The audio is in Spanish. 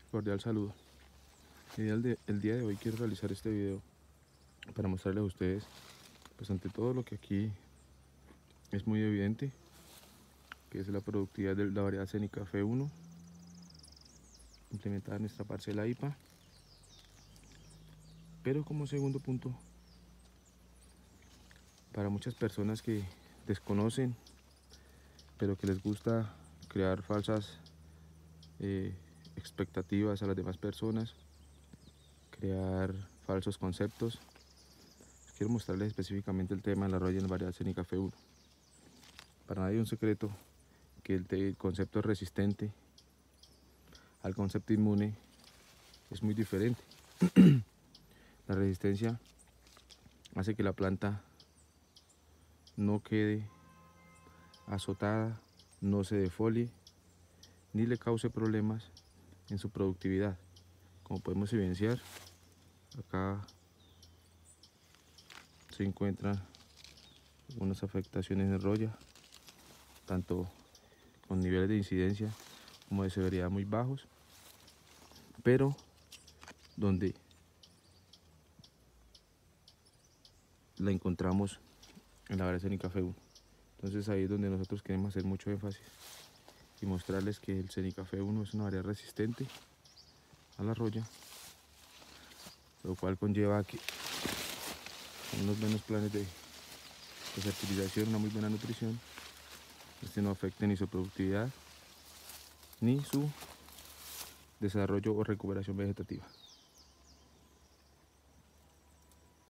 Cordial saludo. El día de hoy quiero realizar este video para mostrarles a ustedes, pues ante todo lo que aquí es muy evidente, que es la productividad de la variedad Zenica F1 implementada en nuestra parcela IPA. Pero como segundo punto, para muchas personas que desconocen, pero que les gusta crear falsas expectativas a las demás personas, crear falsos conceptos, quiero mostrarles específicamente el tema de la roya en la variedad Zenica F1. Para nadie es un secreto que el concepto resistente al concepto inmune es muy diferente. La resistencia hace que la planta no quede azotada, no se defolie, ni le cause problemas en su productividad. Como podemos evidenciar, acá se encuentran algunas afectaciones en roya, tanto con niveles de incidencia como de severidad muy bajos, pero donde la encontramos en la variedad Zenica F1. Entonces ahí es donde nosotros queremos hacer mucho énfasis y mostrarles que el Zenica F1 es una variedad resistente a la roya, lo cual conlleva que unos buenos planes de fertilización, una muy buena nutrición, no afecte ni su productividad ni su desarrollo o recuperación vegetativa.